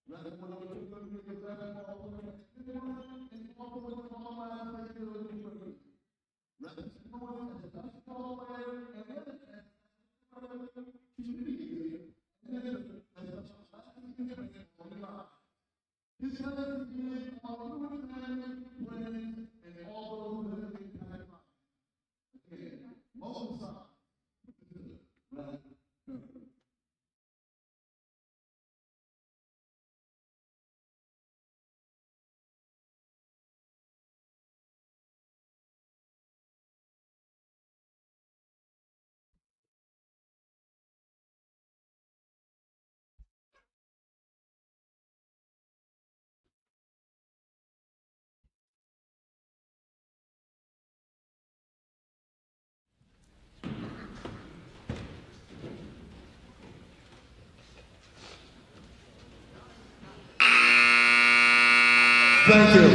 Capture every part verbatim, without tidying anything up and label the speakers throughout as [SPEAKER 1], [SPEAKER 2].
[SPEAKER 1] Thank you.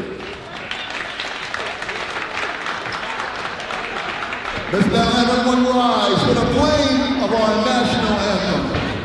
[SPEAKER 1] Let's now have everyone rise for the playing of our national anthem.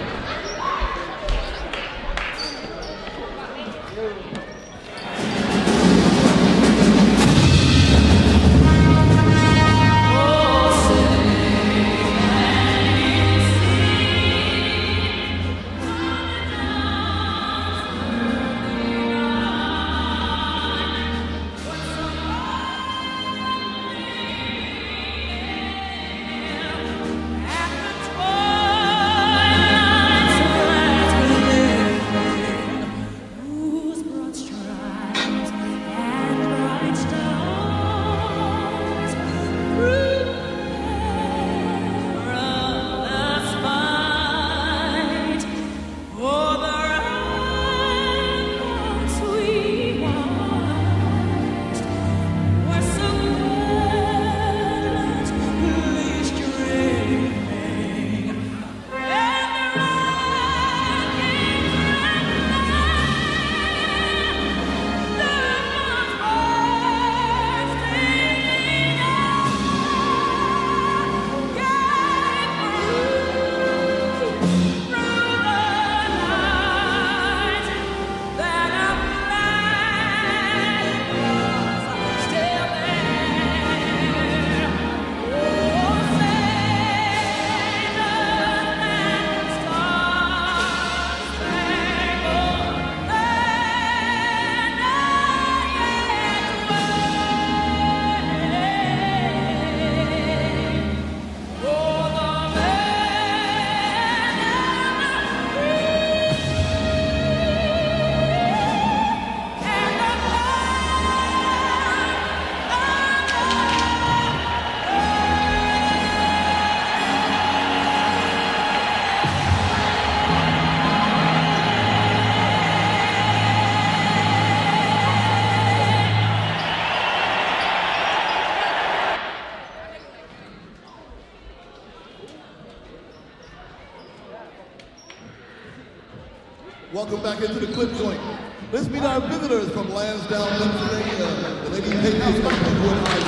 [SPEAKER 1] Welcome back into the clip joint. Let's meet our visitors from Lansdowne, Pennsylvania, the Lady Patriots of Penwood High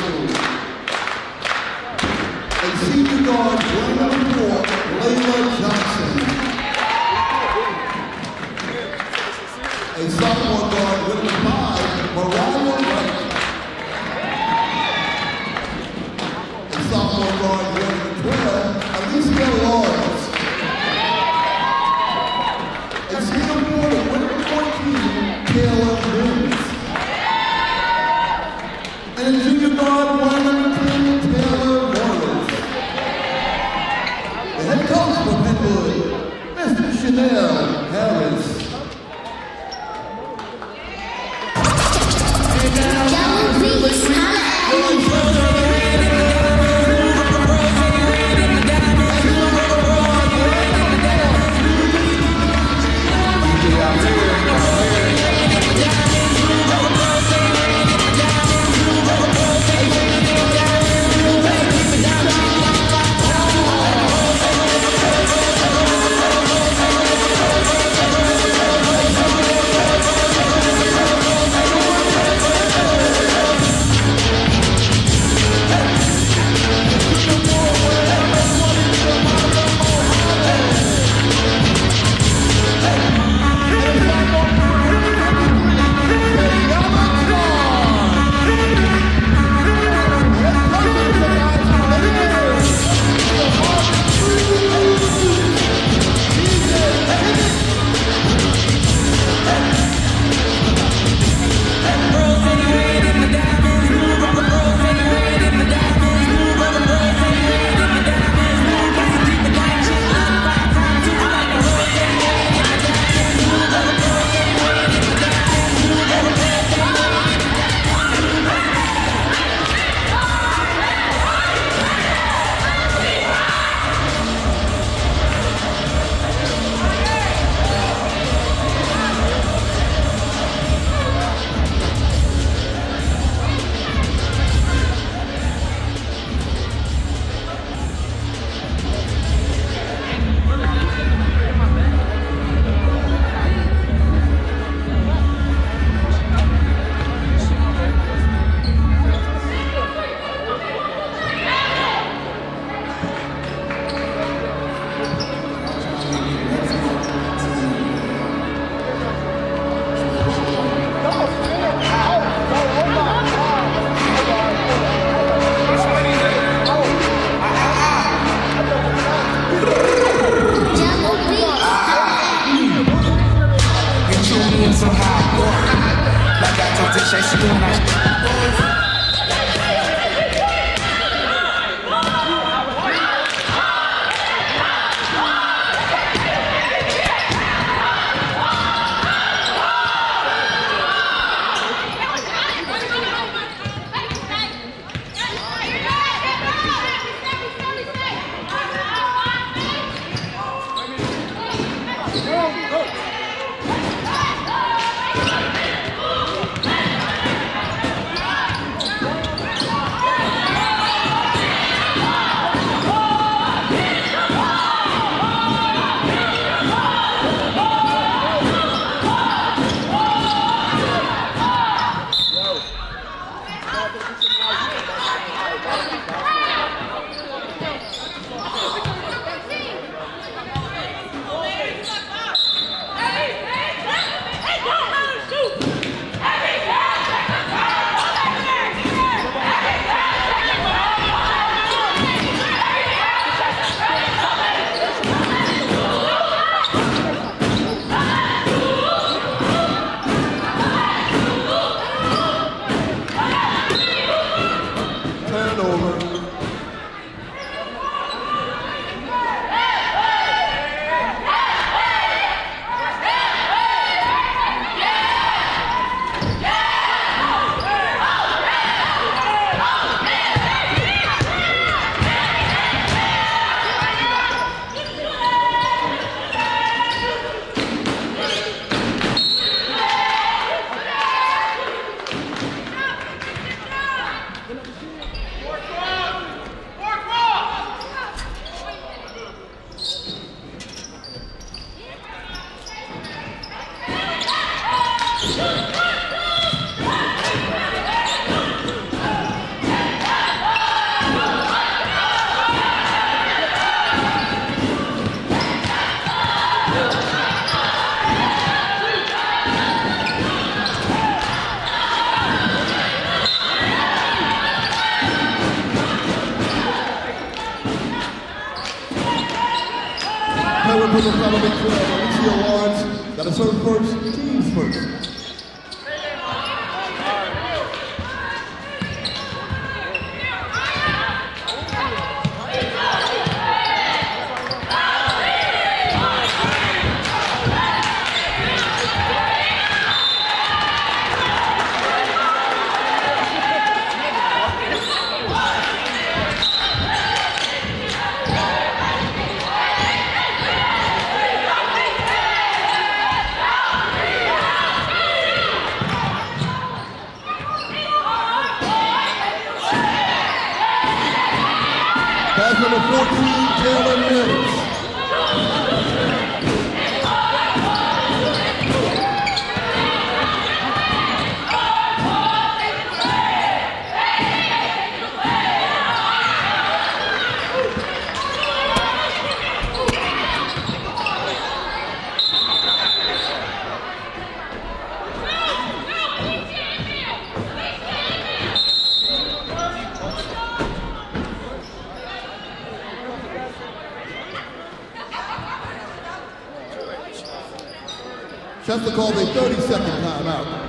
[SPEAKER 1] School. A senior guard, wearing number four, Layla Johnson. A sophomore guard, with number five, Mariah Wright. A sophomore guard, wearing number twelve, Alicia Lawrence. And junior guard, one number ten, Taylor Morris. The head coach for Penwood, Mister Chanel Harris.
[SPEAKER 2] competition, she doing that.
[SPEAKER 1] Power Brother Following twelve, Richie Awards, gotta serve first, teams first. Pass number fourteen, Jalen Mills. Chester called a thirty second timeout.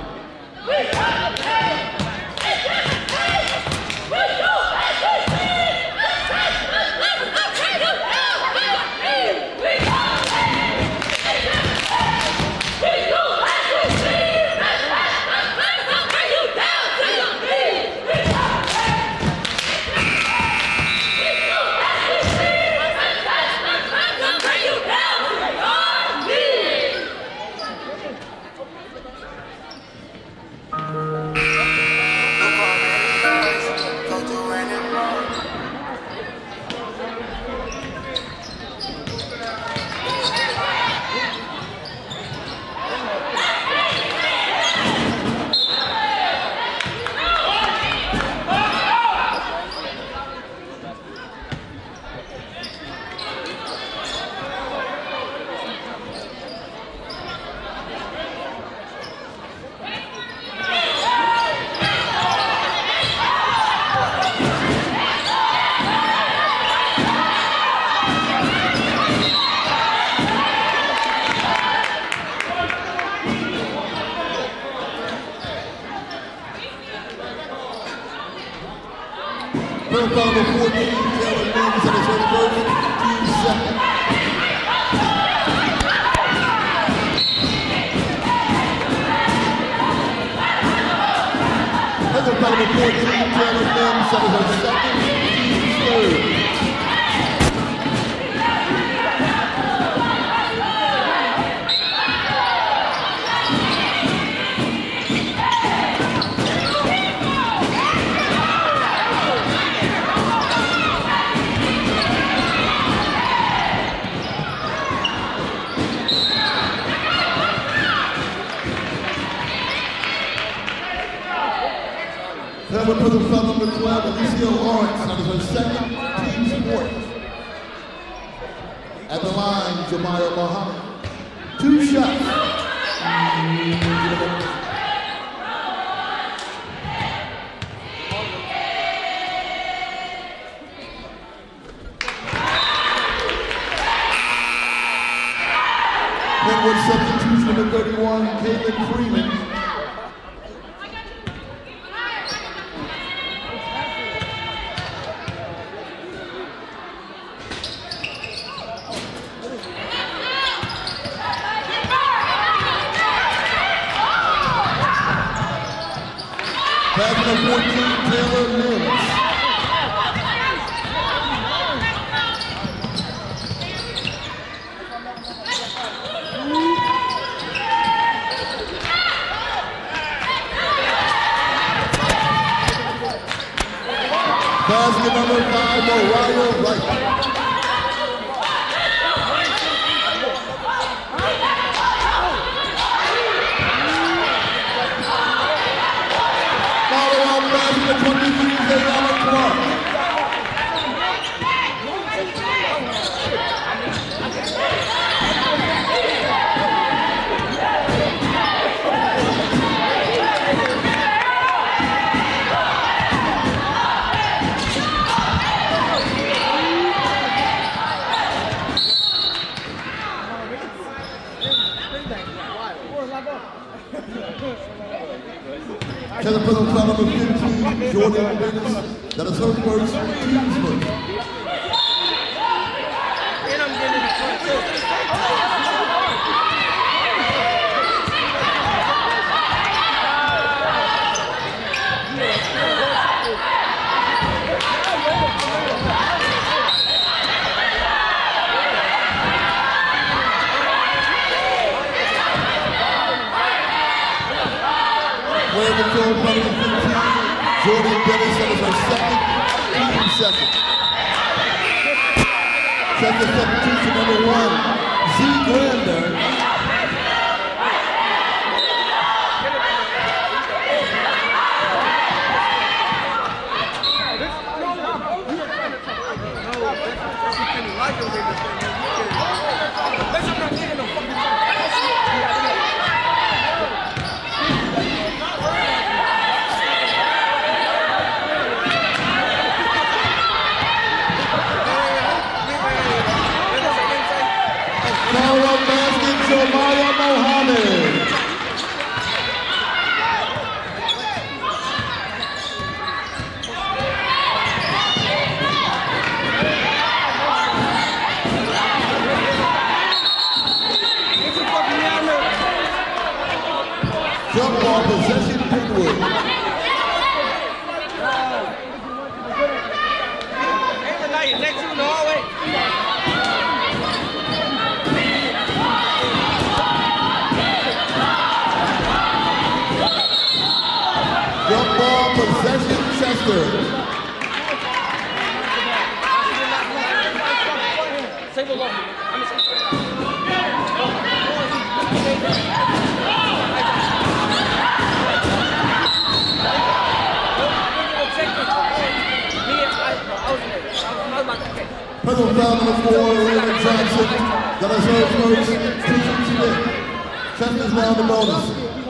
[SPEAKER 1] Pearl foul number fourteen, Taylor Mims at his first, team second. Pearl foul number fourteen, Taylor Mims at his second, team third. Then we put the foul number twelve, Alicia Lawrence, that is her second team sport. At the line, Jemiah Muhammad. Two shots. Then with substitution number thirty-one, Caitlin Freeman. Pass number fourteen, Taylor Mims. Basket number five, Mariah Wright. twenty-three, Zayana Clark. Taylor put on foul number fifteen, Jordan Dennis. That is her first, team's first.
[SPEAKER 3] And I'm getting it front too.
[SPEAKER 1] Wearing the field number fifteen, Jordan Dennis, that is her second, team second. Second substitution number one, Z Grander. Jemiah Muhammad. Jump ball possession, Pickwood.
[SPEAKER 3] Next to the hallway.
[SPEAKER 1] Jump ball possession, Chester.
[SPEAKER 3] Say below.
[SPEAKER 1] Personal foul number four, Raymond Johnson. That is her first, team today. Chester's now in the bonus.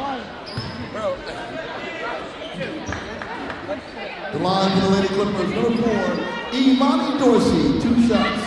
[SPEAKER 1] The line for the Lady Clippers, number four, Imani Dorsey, two shots.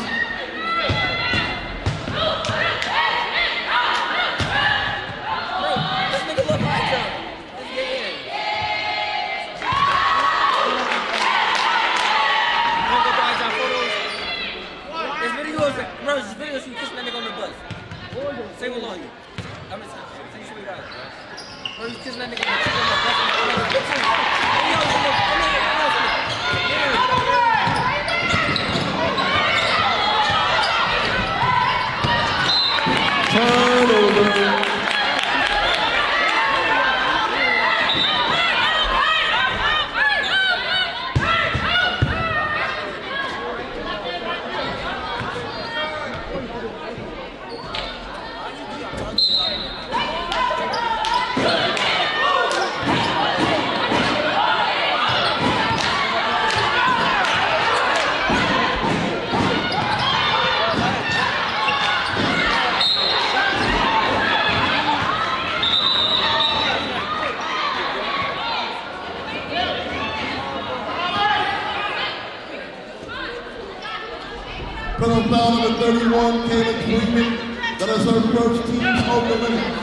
[SPEAKER 1] From the foul number thirty-one, Caleb Freeman. That is her first team's open minute.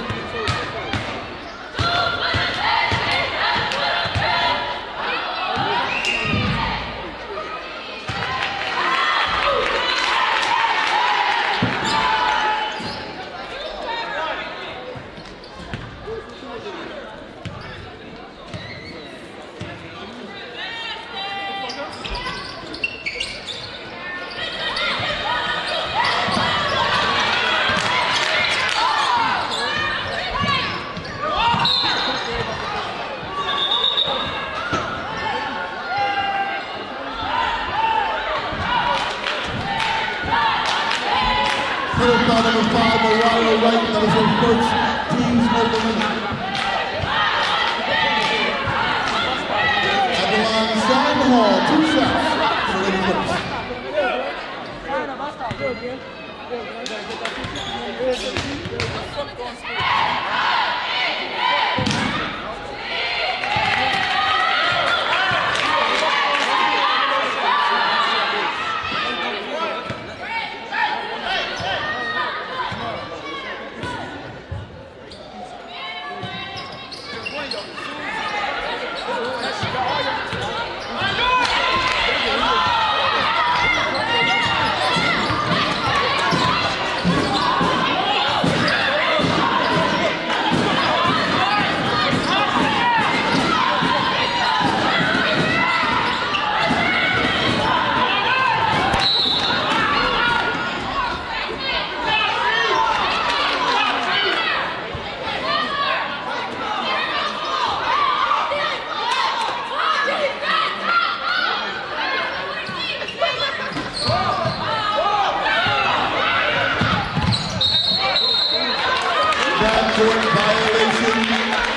[SPEAKER 1] Foul number five, Mariah Wright. That is her first team's open minute. At the line, Simon Hall, two shots for Lady Clips. Backcourt violation.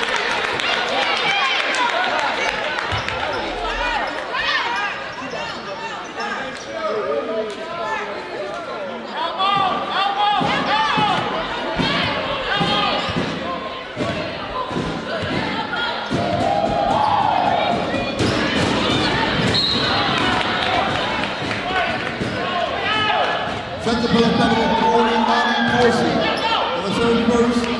[SPEAKER 1] Set the ball down with forty, Monty Corsi. On the third first.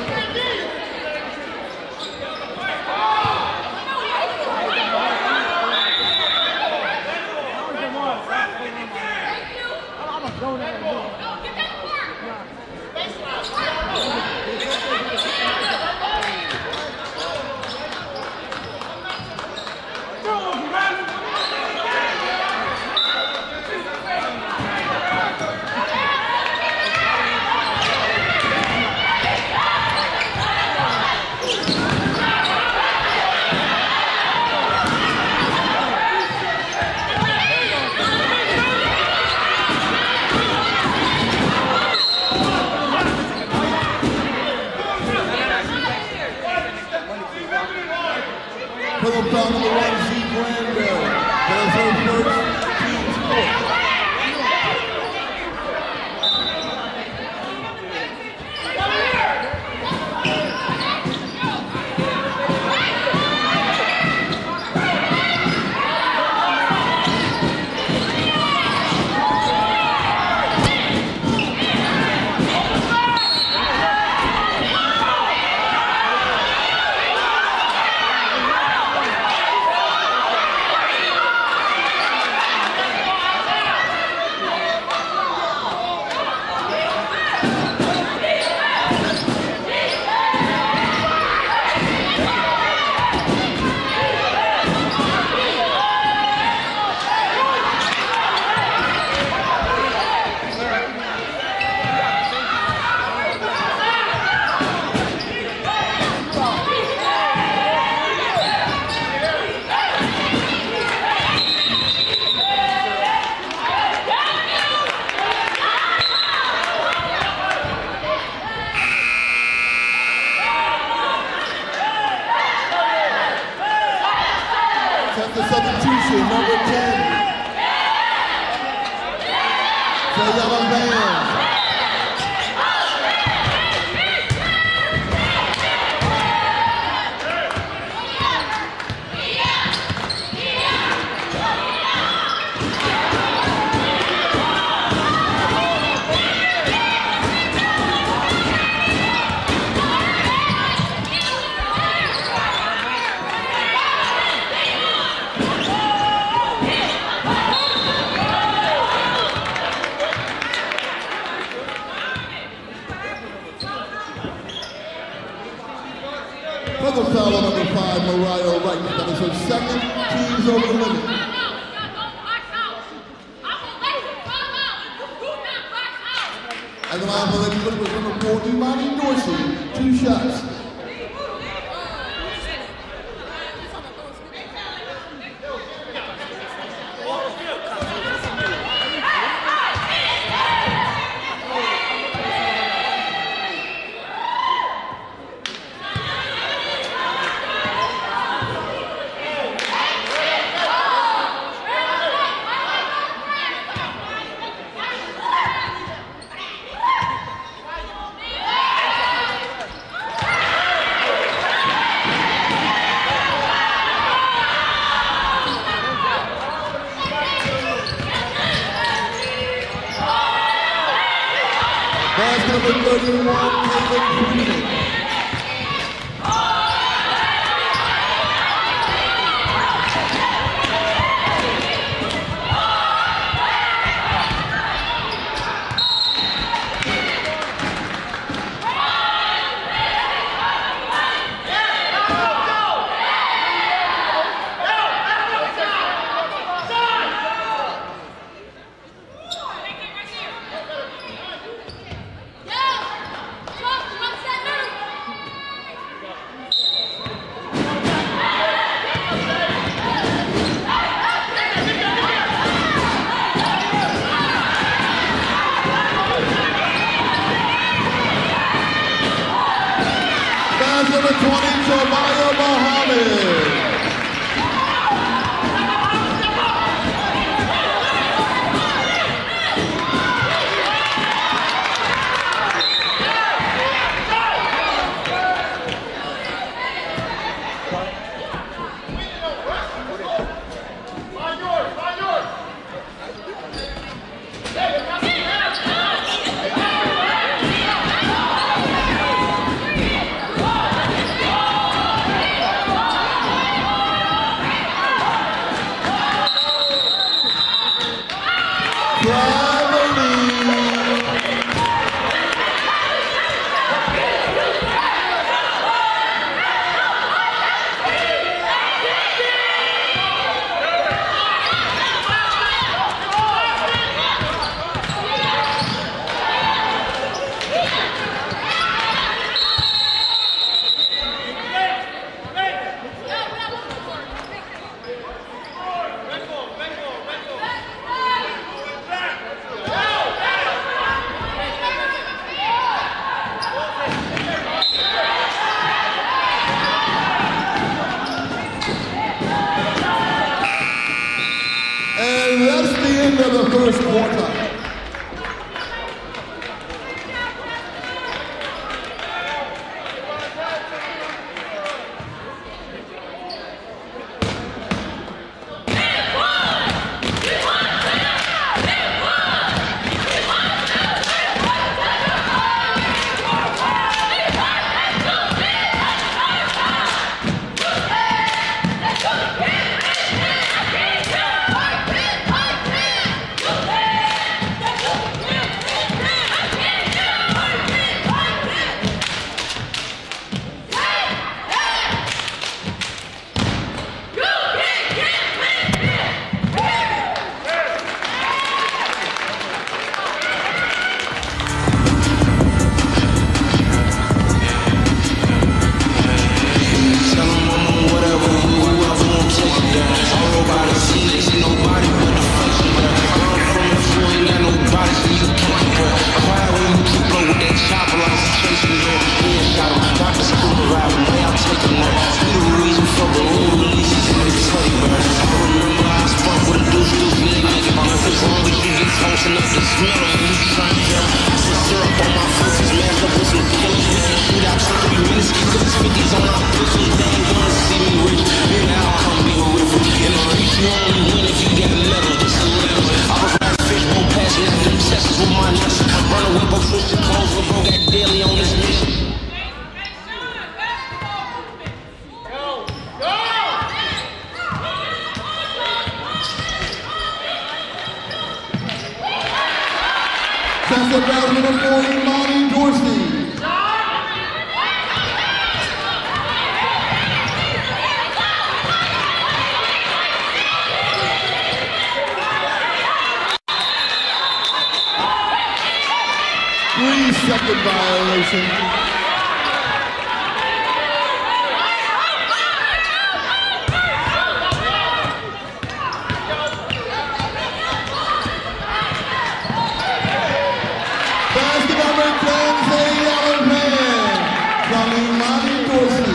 [SPEAKER 1] Philip foul number one, Z. Granville. That is her first team's fourth. The substitution, number ten. Sayala Vance. That's her second teams over the limit. At the line for the ladies with number four, Imani Dorsey, two shots. Basket number thirty-one, Caitlin Freeman. Number twenty, Jomaya Mohammed. And that's the end of the first quarter. That's the battle number four, Imani Dorsey. second violation. Basket number ten, a yellow man from Imani Dorsey.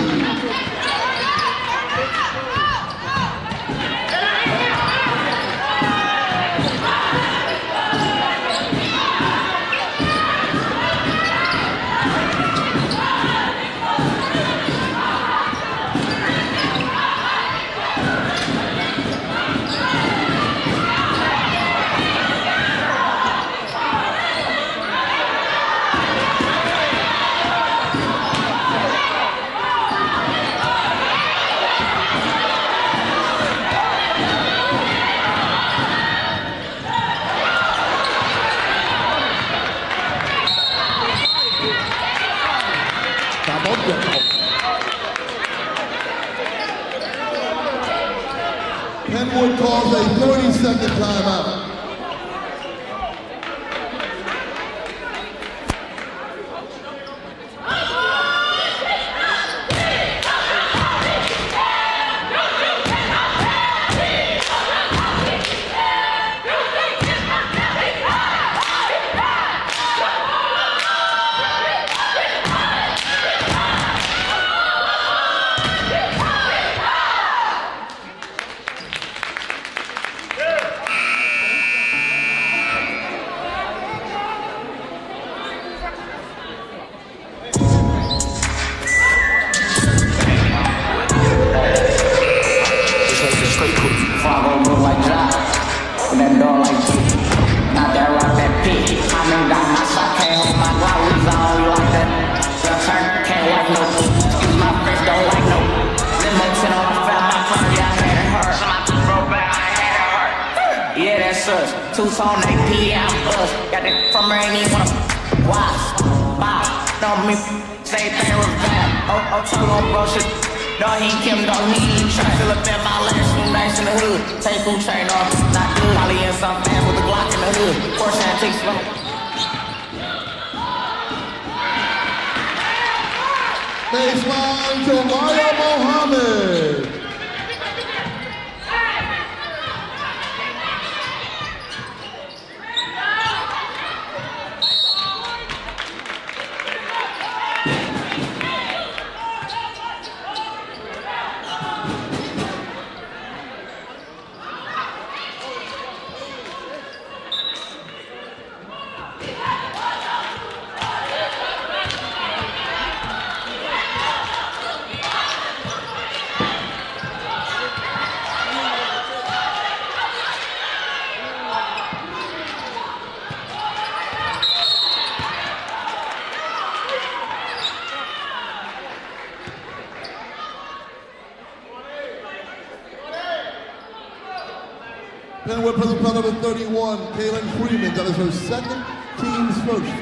[SPEAKER 1] Penwood calls a thirty second timeout.
[SPEAKER 2] Tucson eight P M bus. Got that from her, ain't even wanna watch. Bob, don't me say they revamp. Oh, oh, tell on bro shit. Dog, he Kim, dog, he ain't try. Still up in my last few nights in the hood. Take food chain off, not good. Molly in some fans with a Glock in the hood. Porsche antique slow.
[SPEAKER 1] Baseline to Mario Mohammed. Penwood present foul number thirty-one, Kaylin Freeman. That is her second, team's first.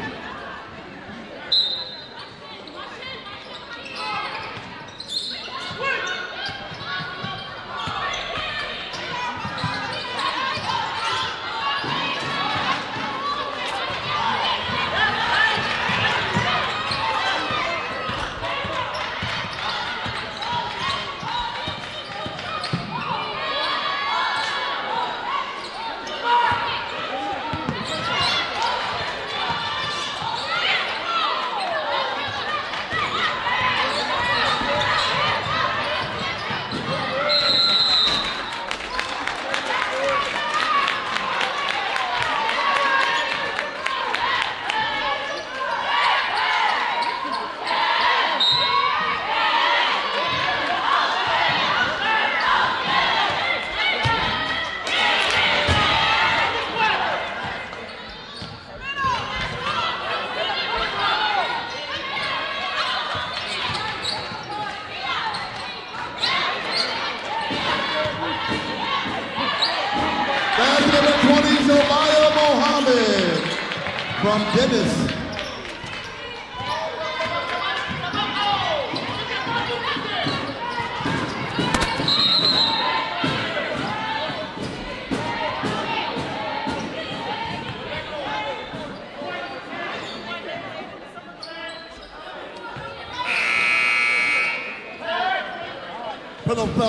[SPEAKER 1] From Dennis.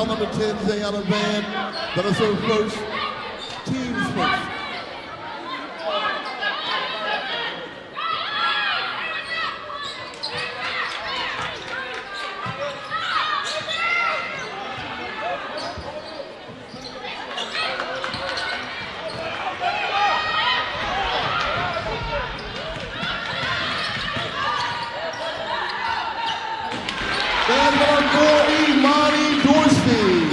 [SPEAKER 1] foul number ten, Zayana Van. That'll serve first. Teams first. And number four, Imani Dorsey.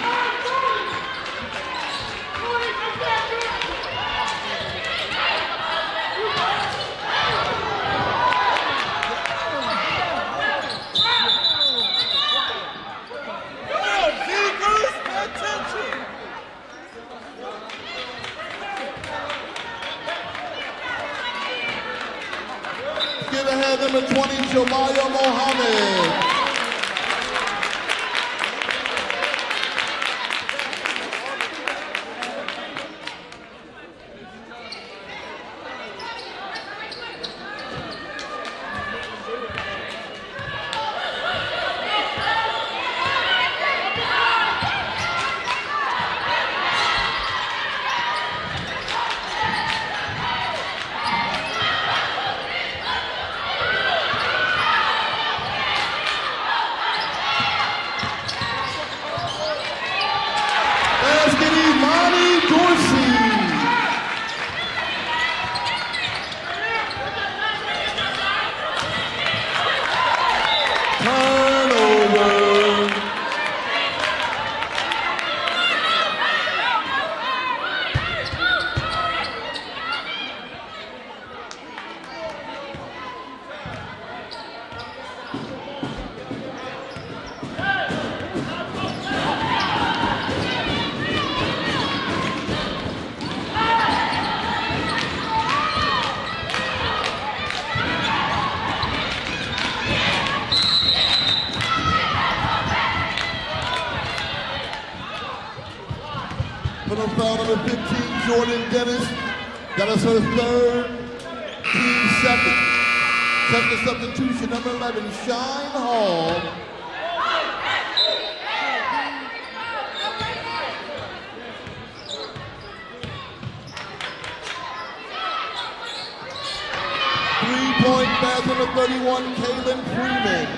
[SPEAKER 1] Give ahead number twenty, Jamaya Mohammed. Foul number fifteen, Jordan Dennis. That is her third, team second. Second substitution, number eleven, Shine Hall. Three-point pass number thirty-one, Kaylin Freeman.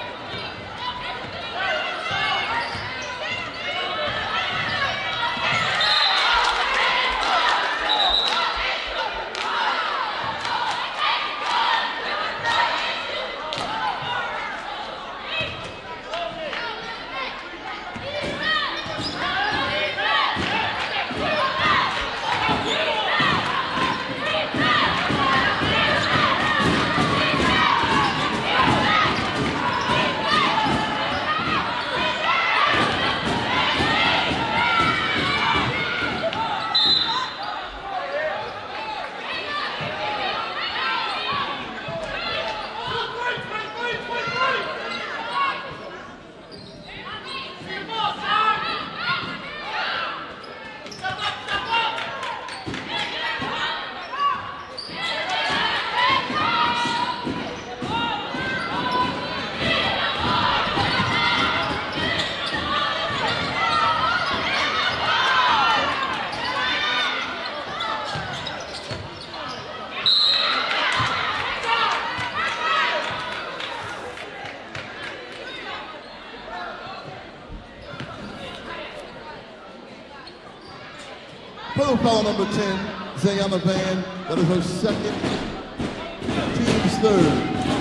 [SPEAKER 1] Personal foul number ten, Zayana Van. That is her second, team's third.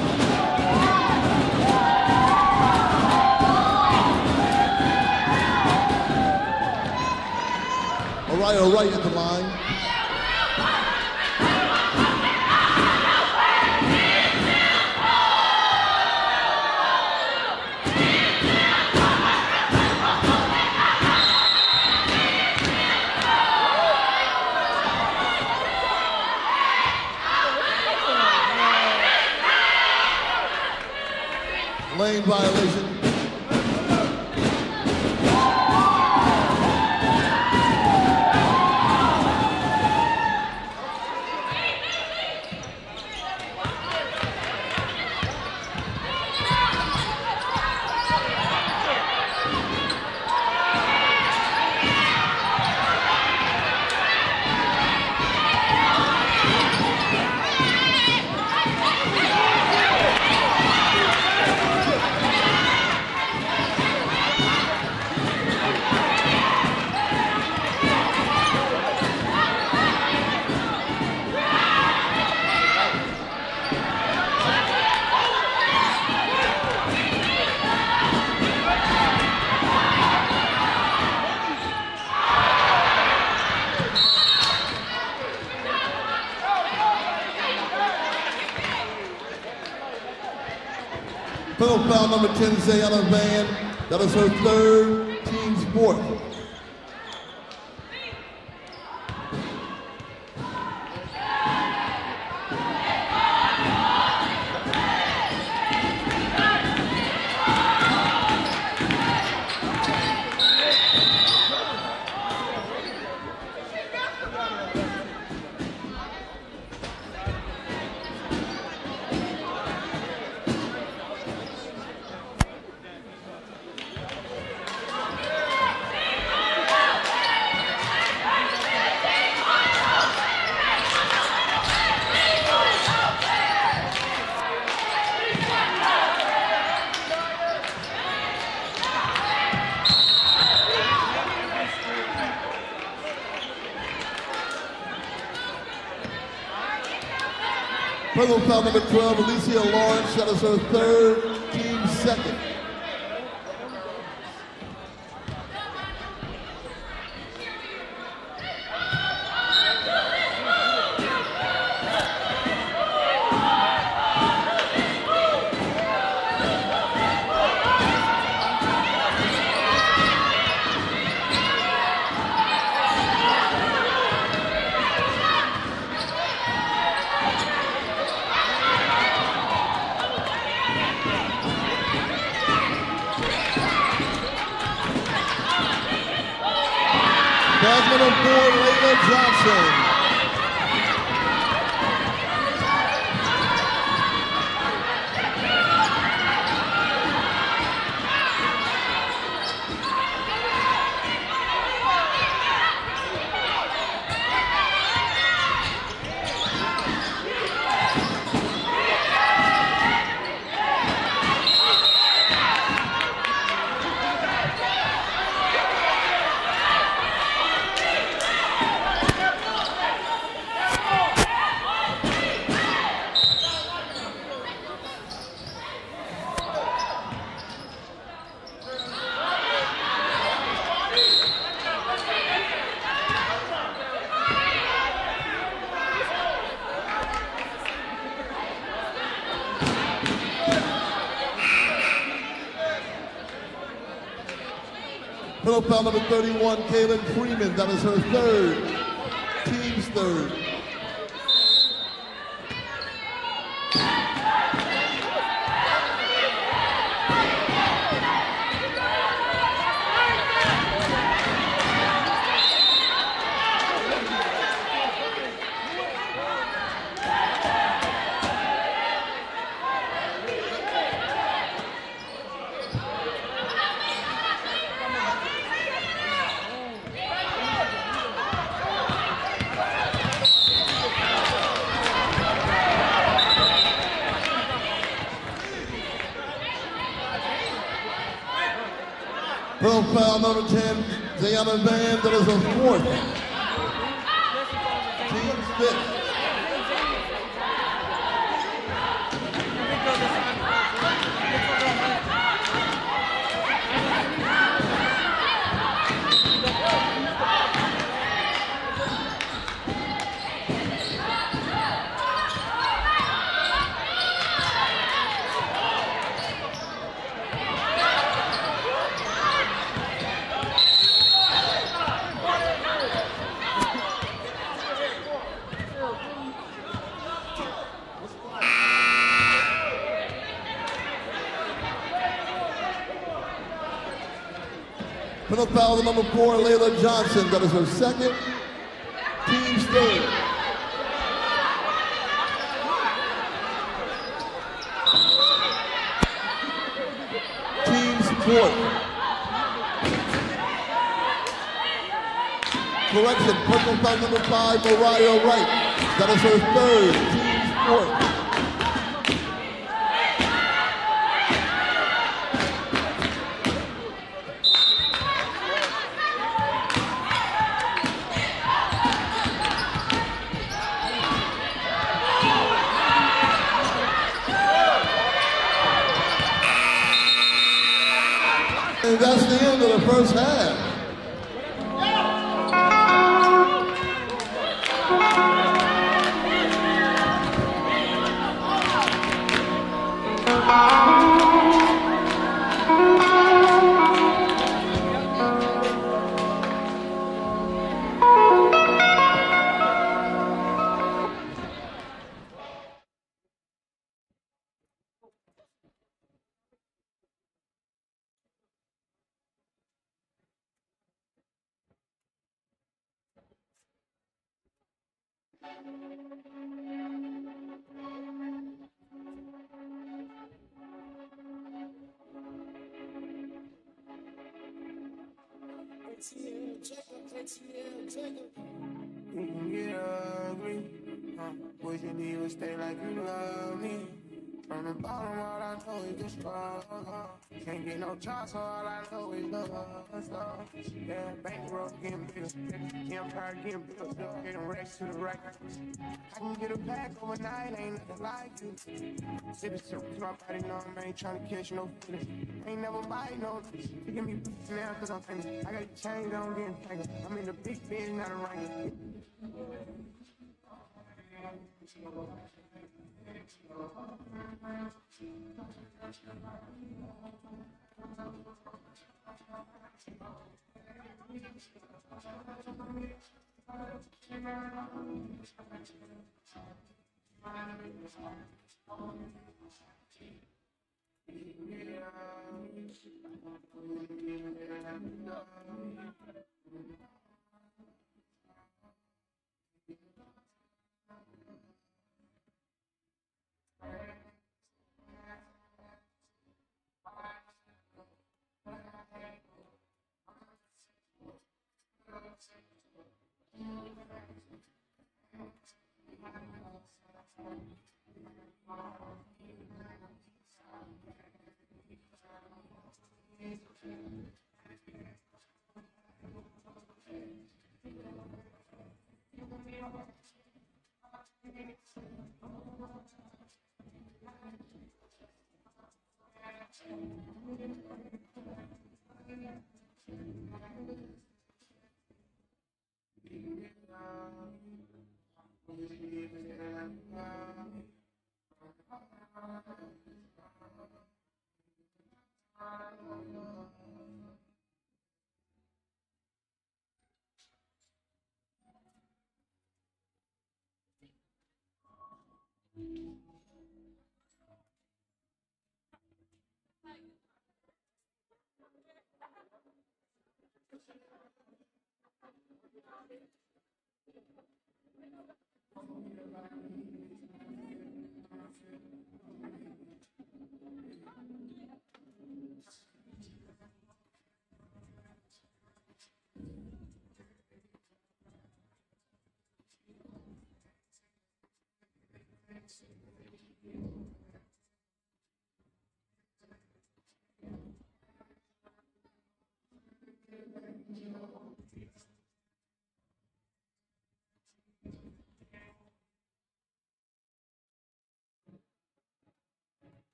[SPEAKER 1] All right, all right at the line. Lane violation. foul number ten, Zayana Van. That is her third team sport. Personal foul number twelve, Alicia Lawrence. That is her third, team second. Pass number four, Layla Johnson. Personal foul number thirty-one, Kaylin Freeman. That is her third, team's third. Personal foul number ten, Zayana Van. That is her fourth, team's fifth. Personal foul number four, Layla Johnson. That is her second, team's third. Team's fourth. Correction, personal foul number five, Mariah Wright. That is her third, team's fourth. And that's the end of the first half.
[SPEAKER 4] Thank you. A T L checker, A T L checker. We can get ugly. Huh? Would you even stay like you love me? From the bottom, all I know is the struggle. Can't get no job, so all I know is the hustle. Yeah, bankroll getting bigger. Empire getting built up, getting racks to the right. I can get a pack overnight, ain't nothing like you. Citizen, cause my body know I ain't tryna catch no feeling. Ain't never bite no. You give me beats now, cause I'm famous. I got the chains on, getting tangled. I'm in the big bed, not a wrangler.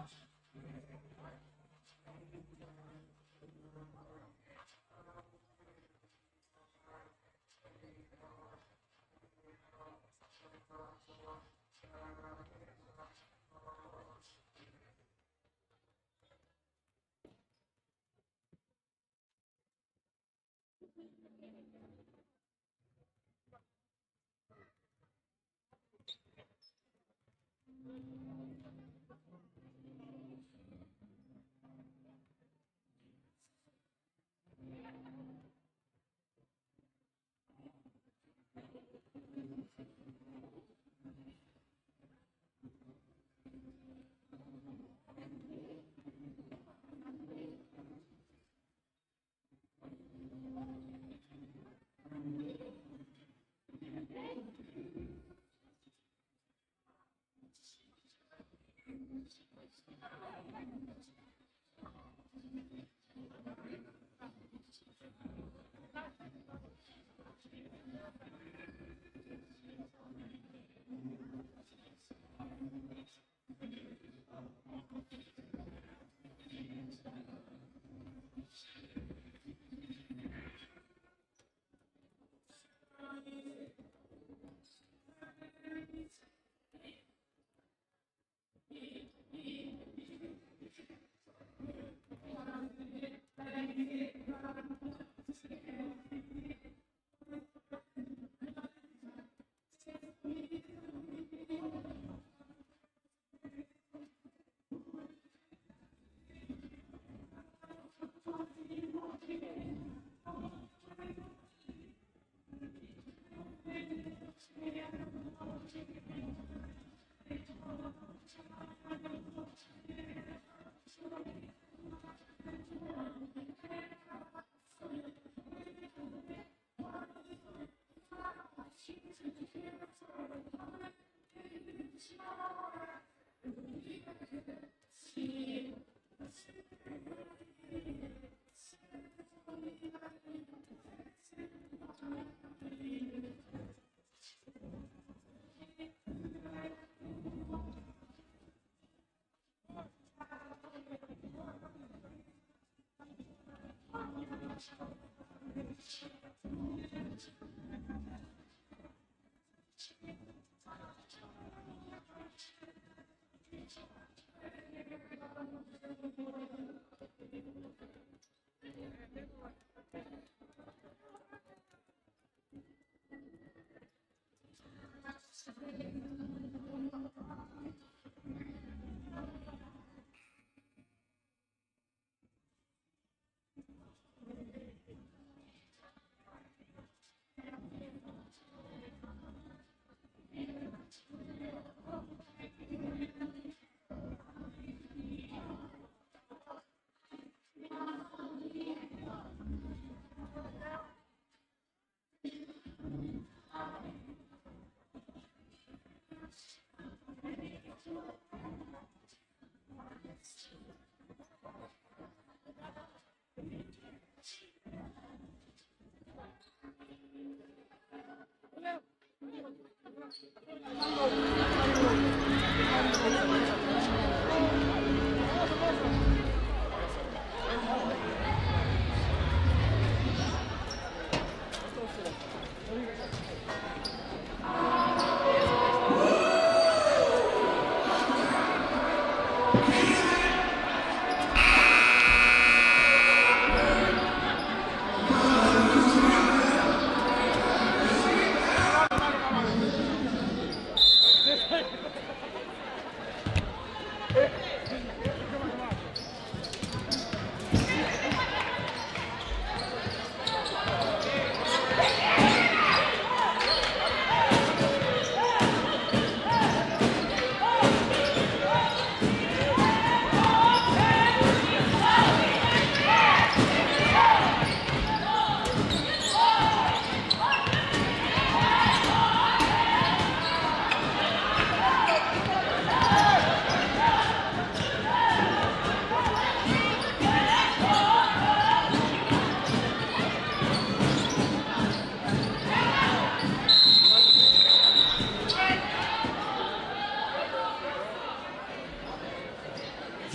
[SPEAKER 5] Thank you.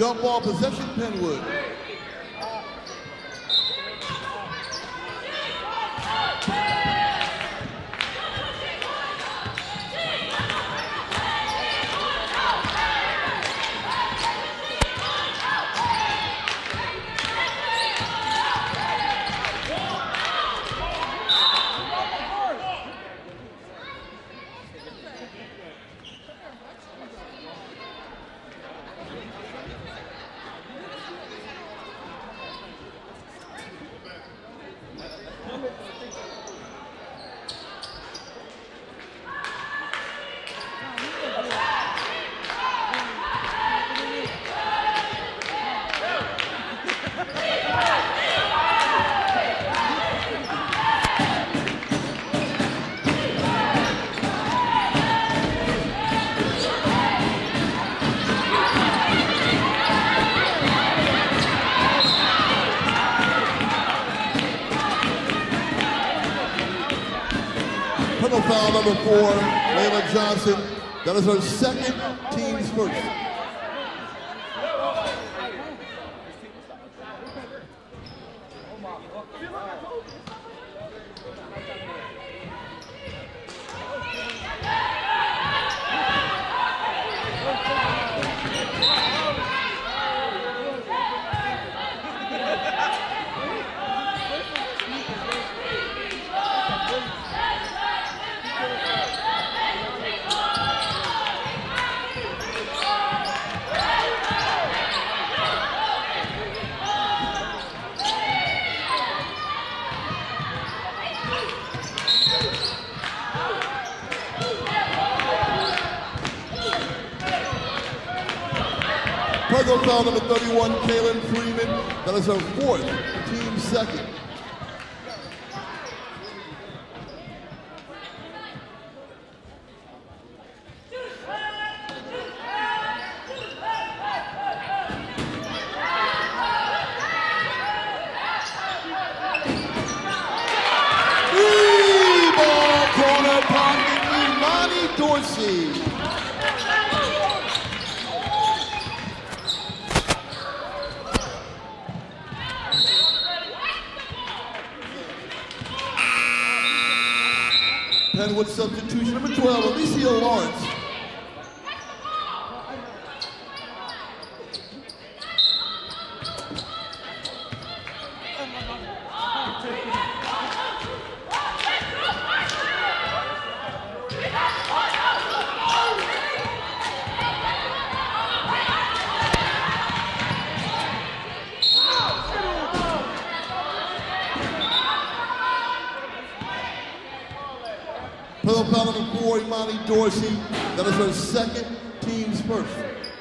[SPEAKER 1] Jump ball possession, Penwood. Personal foul number four, Layla Johnson. That is her second, team's first. Personal foul number thirty-one, Kaylin Freeman. That is her fourth, team second. E-ball corner pocket, Imani Dorsey. Penwood substitution number twelve, Alicia Lawrence. Personal foul number four, Imani Dorsey. That is her second, team's first.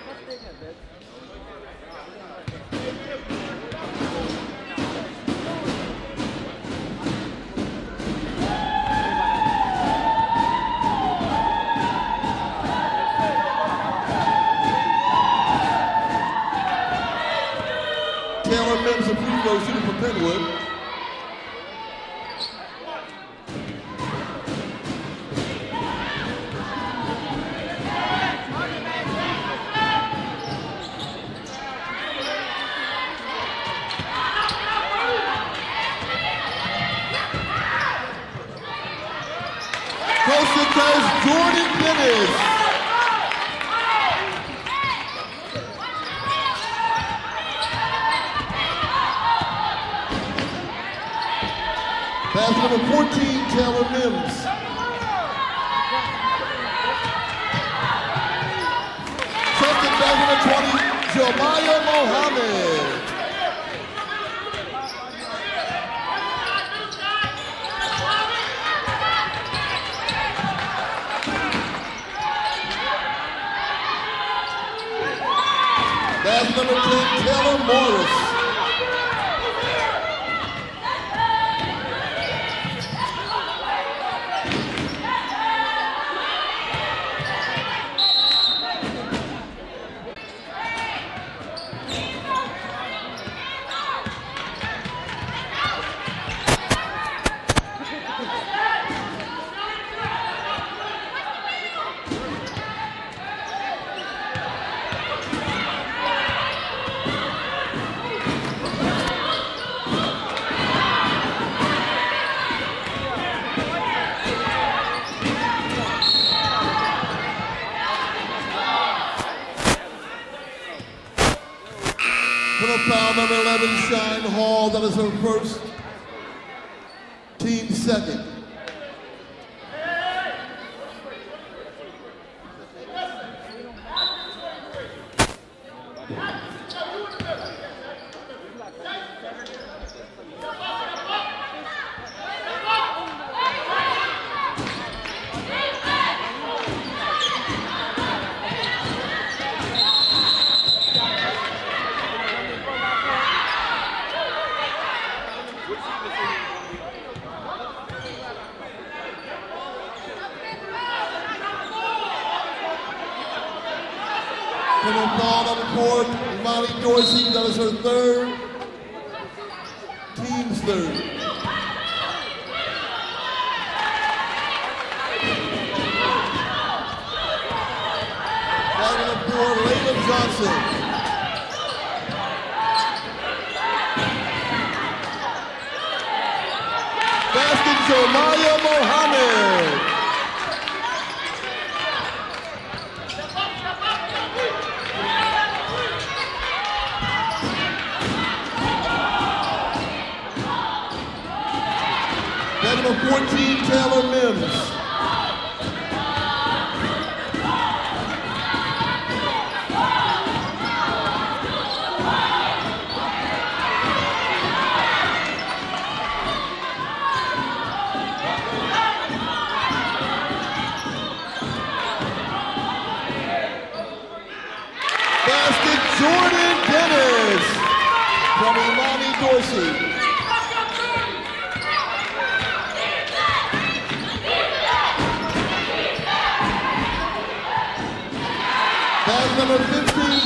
[SPEAKER 1] Taylor Mims, a free throw shooter for Penwood. Coast to coast, Jordan Dennis. Pass number fourteen, Taylor Mims. Second pass number twenty, Jemiah Mohammed. Pass number ten, Taylor Morris. For the foul, number eleven, Shine Hall. That is her first. Team second. From the ball on the court, Imani Dorsey, that is her third. Team's third. Foul on the floor, Layla Johnson. Basket, Jomaya Mohammed. Number fourteen, Taylor Mims. Basket, Jordan Dennis from Imani Dorsey. That's number fifteen.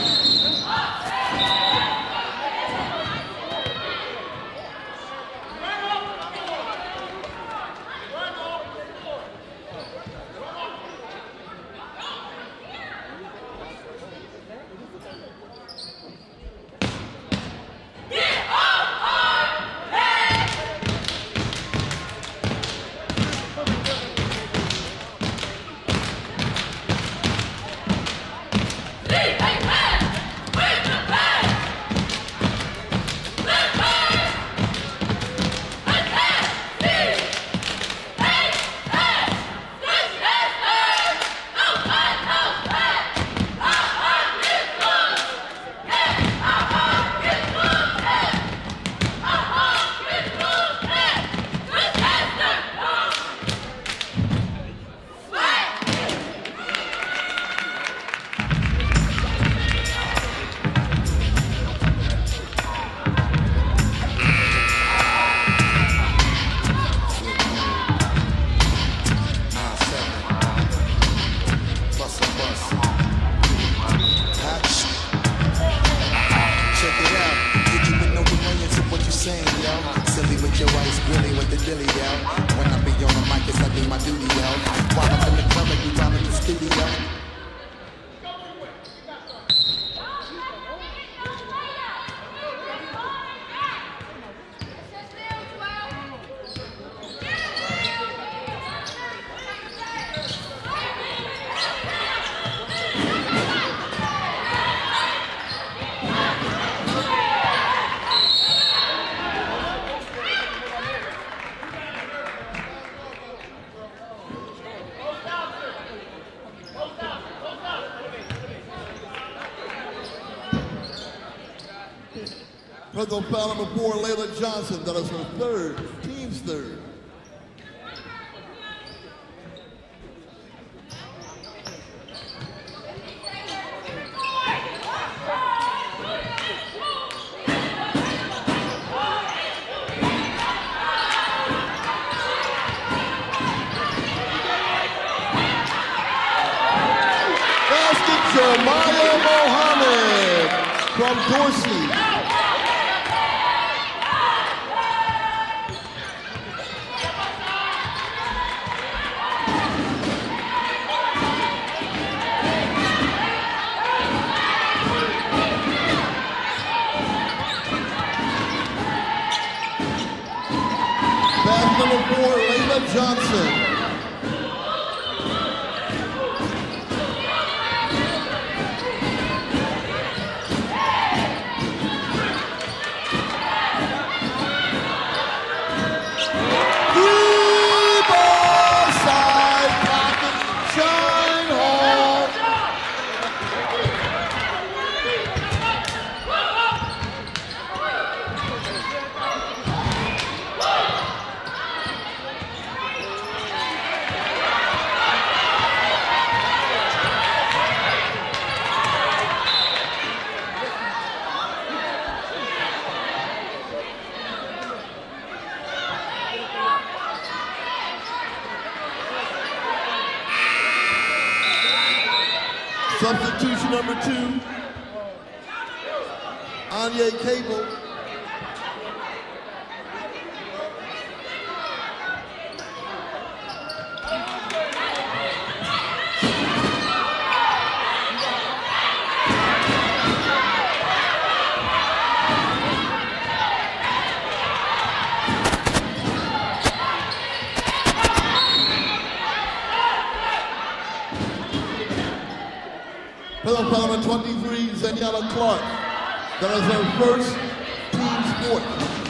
[SPEAKER 1] Personal foul number four, Layla Johnson. That is her third, team's third. Basket, Jomaya Mohammed from Dorsey. Number four, Layla Johnson. Substitution number two, Anya Cable. Pillow number twenty-three, Zaniela Clark. That is her first team sport.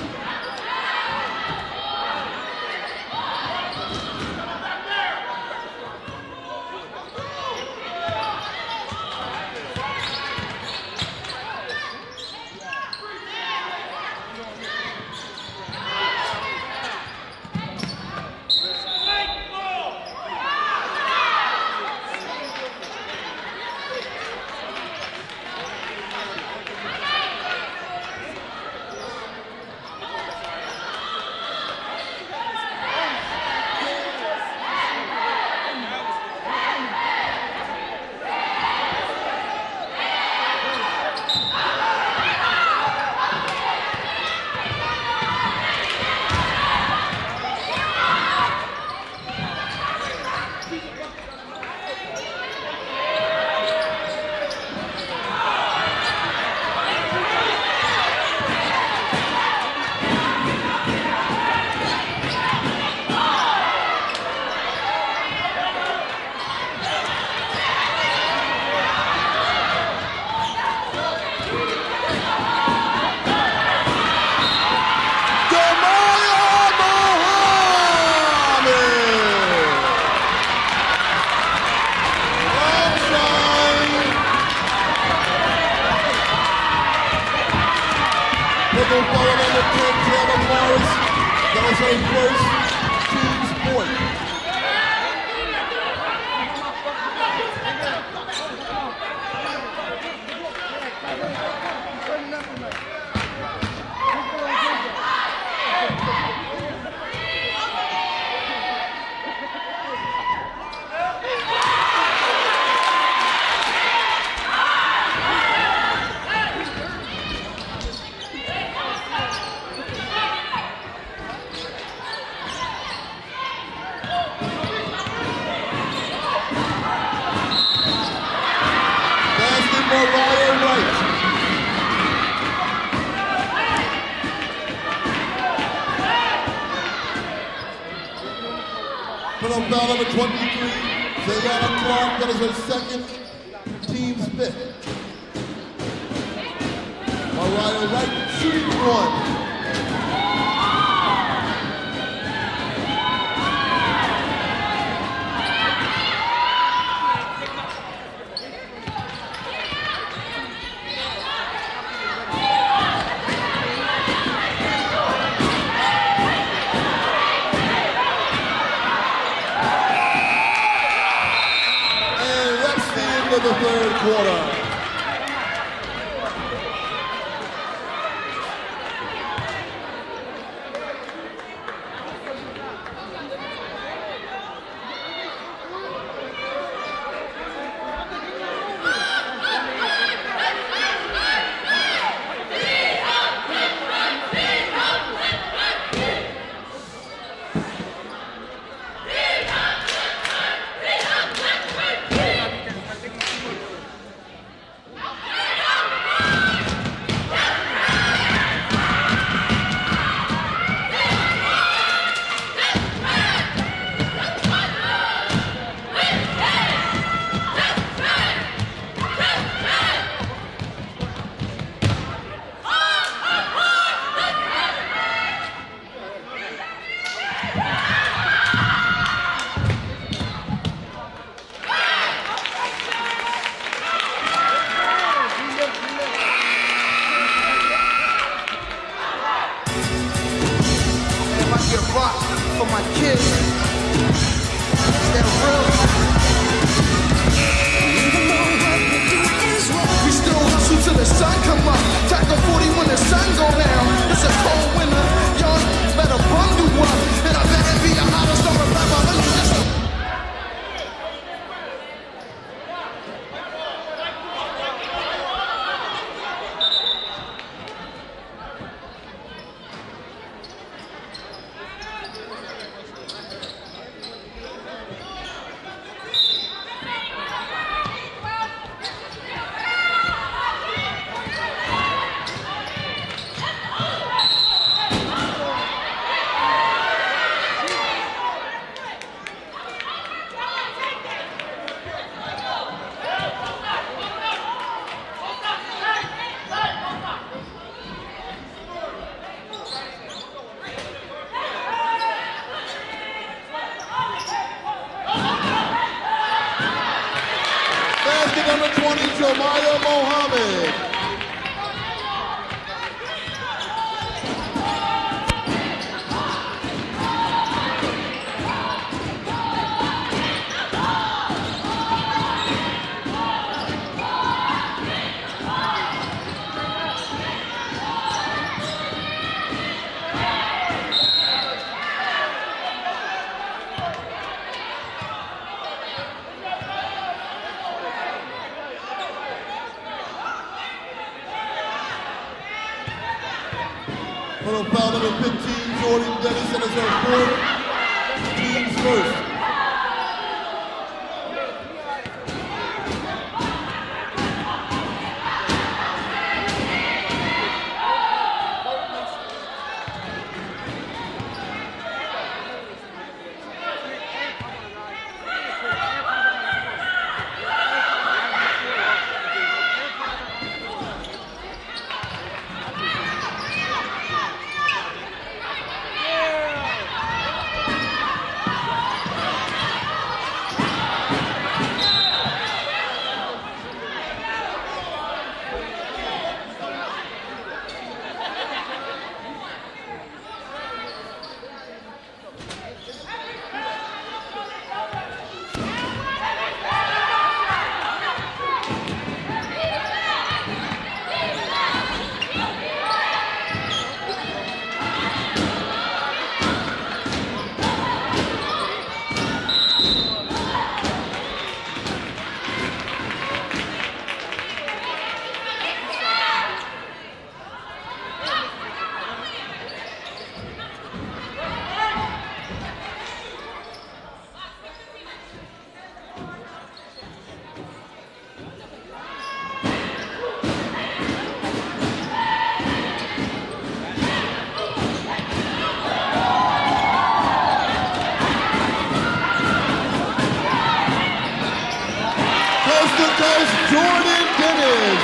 [SPEAKER 1] That was her first team sport. Mariah Wright. Put up foul number twenty-three, Zayana Clark. That is her second, team's fifth. Mariah Wright shooting one. The third quarter. Omaya Mohammed. Total foul number fifteen, Jordan Dennis, and it's our fourth team's first. Jordan Dennis.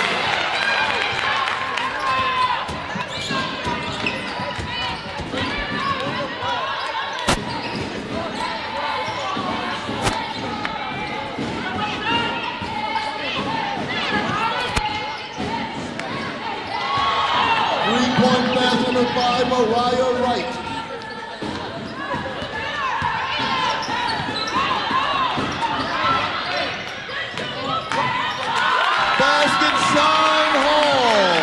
[SPEAKER 1] Three-point pass number five, Mariah Wright. Basket, Shine Hall.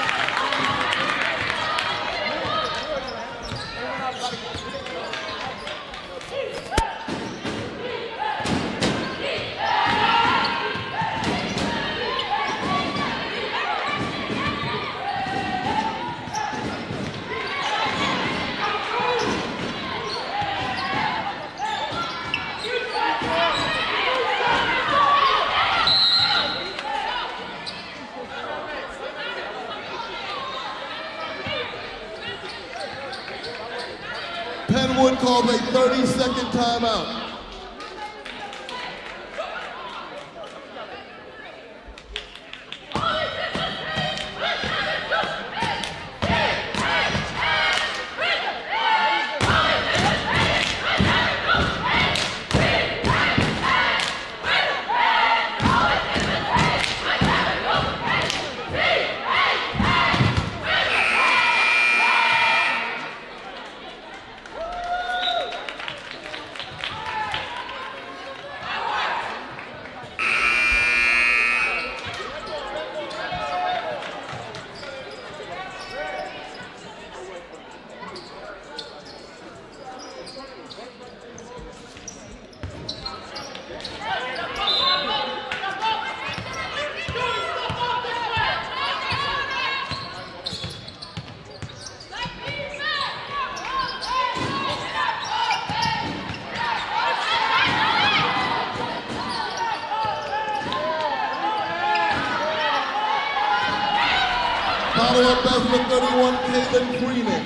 [SPEAKER 1] Penwood calls a thirty second timeout. Follow-up pass number thirty-one, Caitlin Freeman.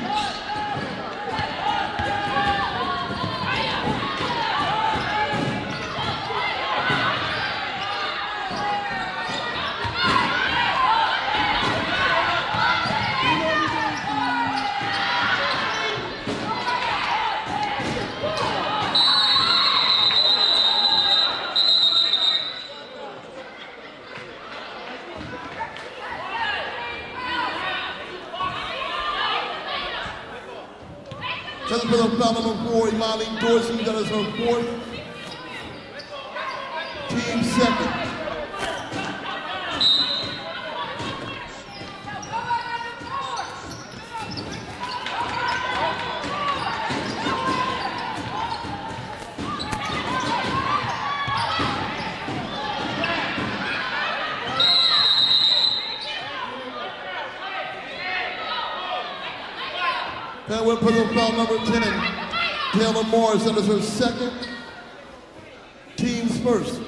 [SPEAKER 1] Second for the foul number four, Imani Dorsey, that is her fourth. Team second. That went for the foul number ten, Taylor Morris, that is her second. Team's first.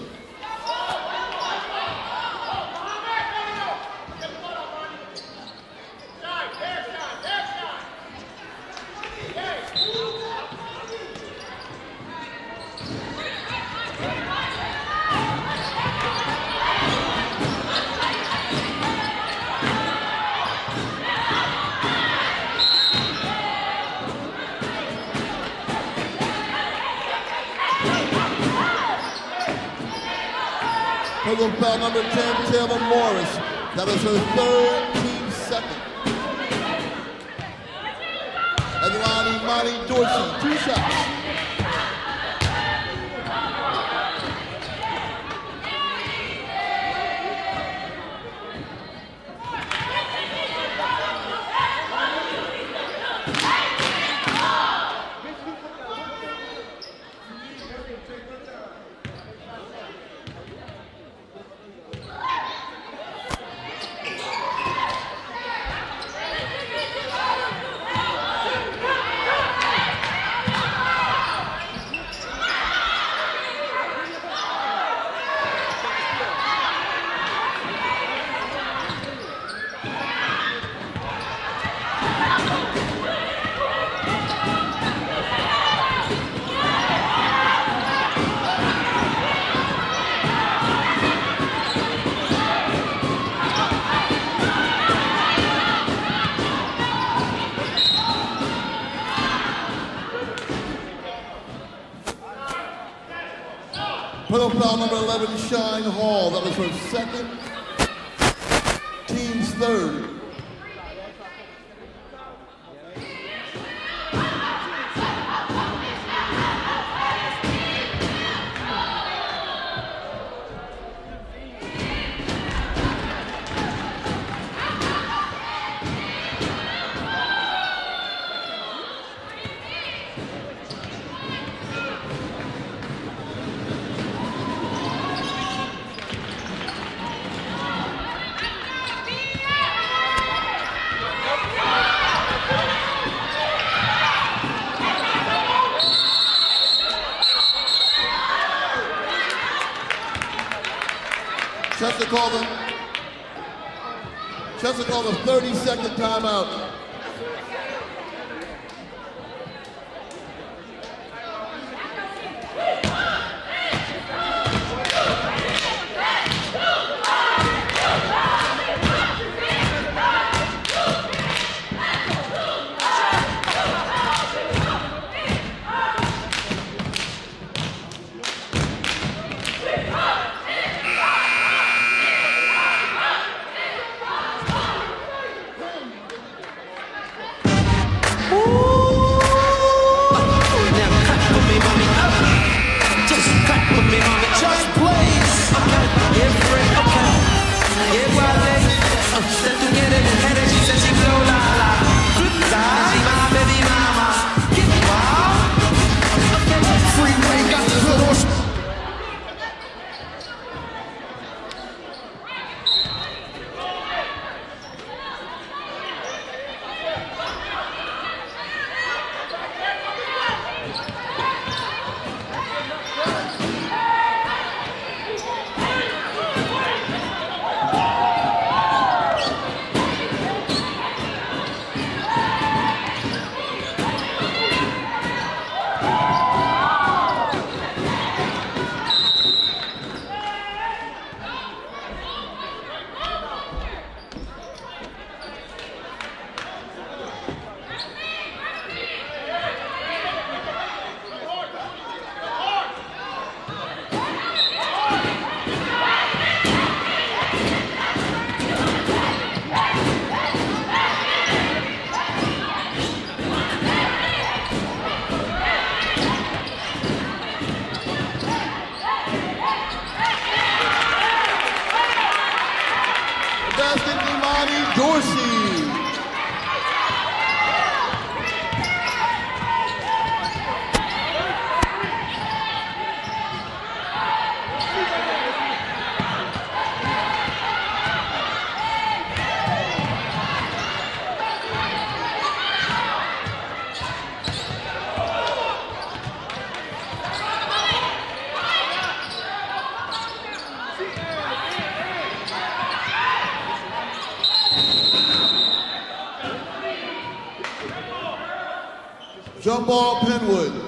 [SPEAKER 1] For the foul number ten, Taylor Morris. That is her third, team second. At the line, Imani Dorsey, two shots. For the foul number eleven, Shine Hall. That was her second, team's third. Chester called the, Chester called a thirty second timeout. contestant, Imani Dorsey. Jump ball, Penwood.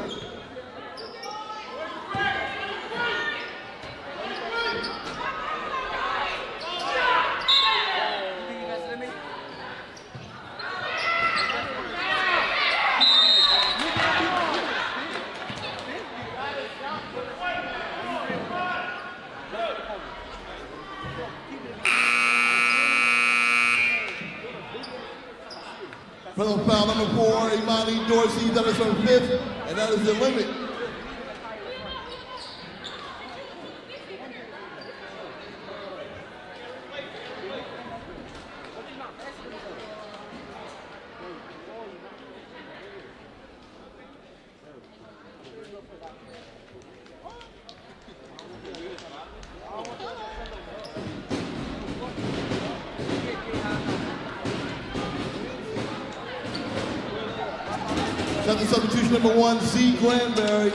[SPEAKER 1] Personal foul number four, Imani Dorsey, that is her fifth, and that is the limit. Second substitution number one, Z. Granberry.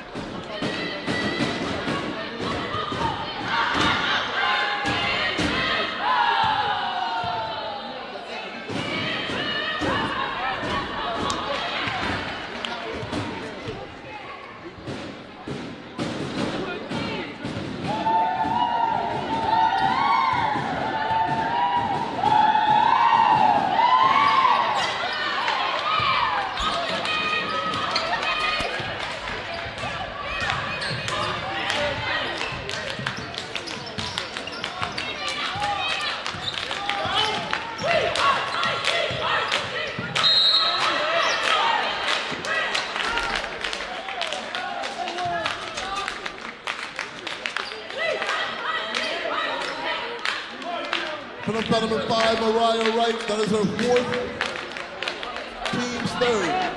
[SPEAKER 1] Penalty foul number five, Mariah Wright, that is her fourth, team's third.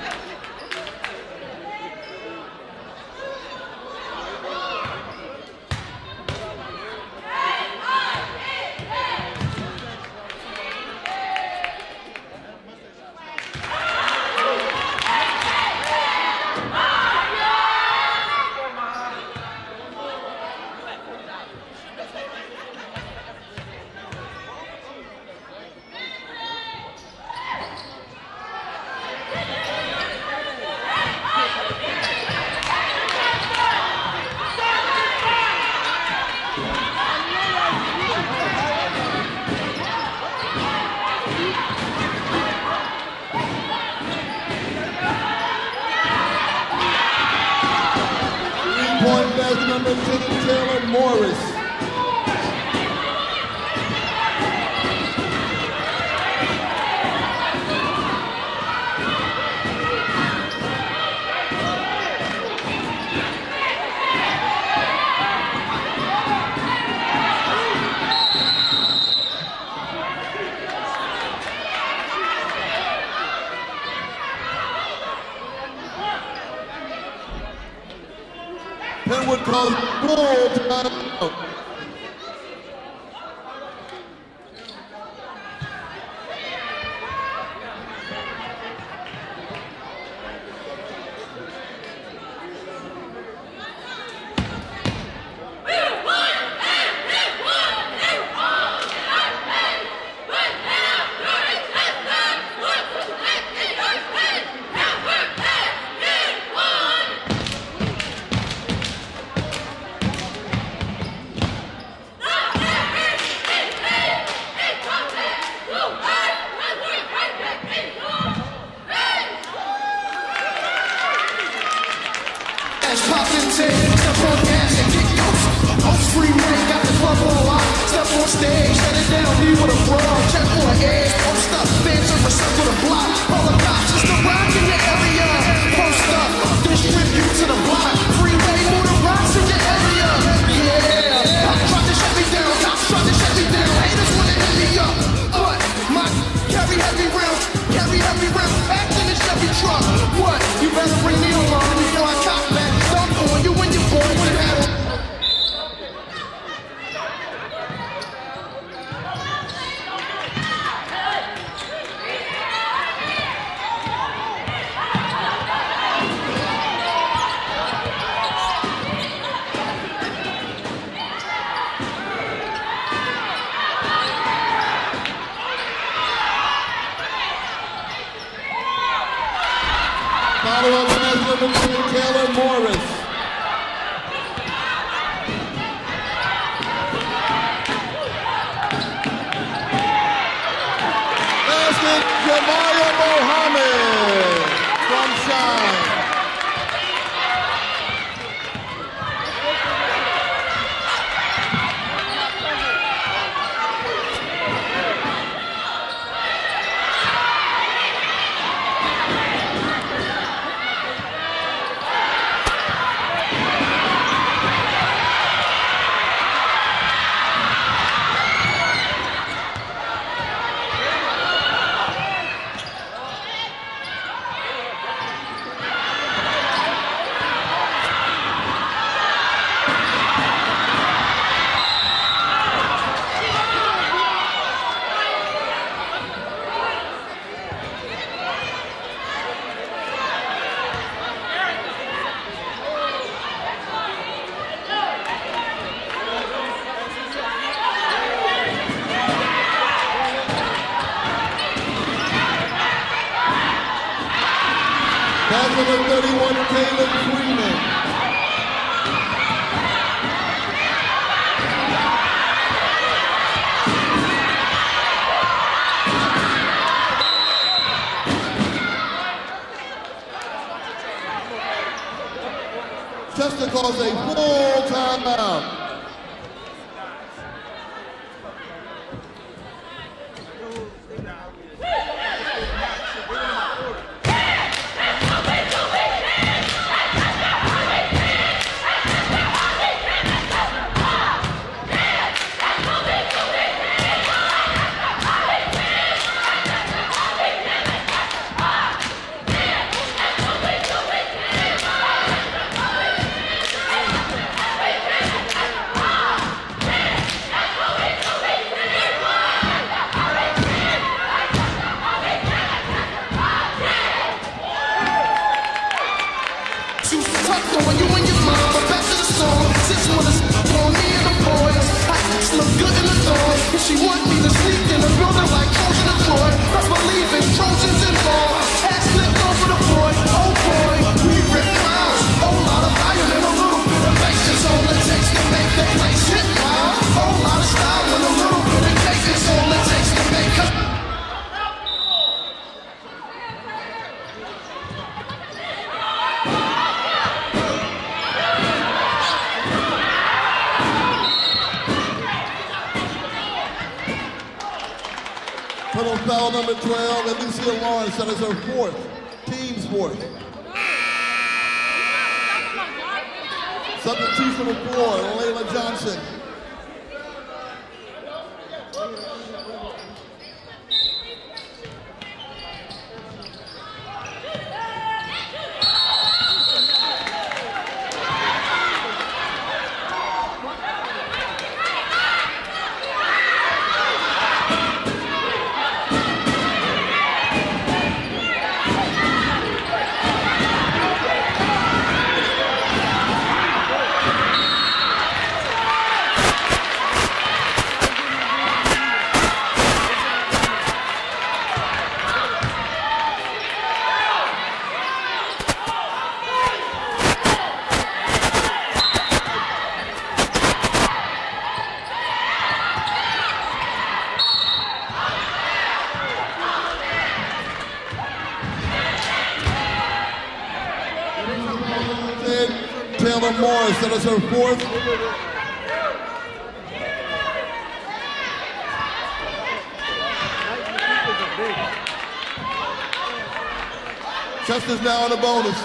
[SPEAKER 1] Point basket number six, Taylor Morris. Penwood calls full time.
[SPEAKER 5] Step on gas and kick coast. Host free reign, got the club on lock. Step on stage, shut it down, leave with a brawl. Check for an edge, post up, fans over set with a block. All the cops, it's the rock in your area. Post up, distribute to the block. Freeway, move the rocks in your area. Yeah, cops tried to shut me down, cops tried to shut me down. Haters wanna hit me up.
[SPEAKER 1] number three, Taylor Morris. Basket, Jemiah Mohammed from Shine. That's number thirty-one, Caleb Freeman. Chester calls a full timeout.
[SPEAKER 5] She want me to sleep in a building like Trojan and Troy. Best believe in Trojans and all. Ass flipped over the boy, oh boy. We rip clowns, whole lot of iron and a little bit of bass. It's all it takes to make the place hit wild. Whole lot of style and a little bit of cake. It's all it takes to make a
[SPEAKER 1] Total foul number twelve, Alicia Lawrence, that is her fourth, team's fourth. Substitution number four, Layla Johnson. Taylor Morris, that is her fourth. Chester's now on the bonus.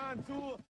[SPEAKER 6] contour.